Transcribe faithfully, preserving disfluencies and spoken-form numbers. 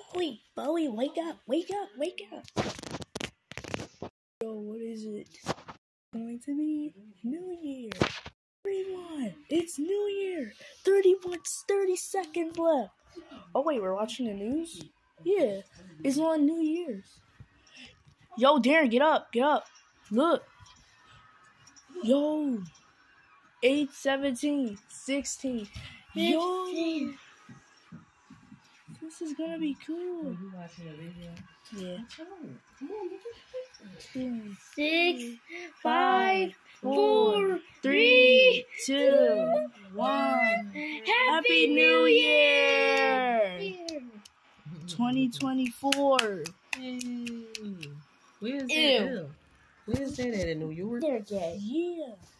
Bowie, Bowie, wake up, wake up, wake up. Yo, what is it? Going to be New Year. Everyone, it's New Year. thirty-one, thirty seconds left. Oh wait, we're watching the news? Yeah, it's on New Year's. Yo, Darren, get up, get up. Look. Yo. eight, seventeen, sixteen. Yo. This is gonna be cool. Are you watching a video? Yeah. Come on, look at Two, Six, five, four, three, two, one. Happy New Year! twenty twenty-four. Hey. Where's that? Ew. Ew. Where's that at in New York? They're gay. Yeah.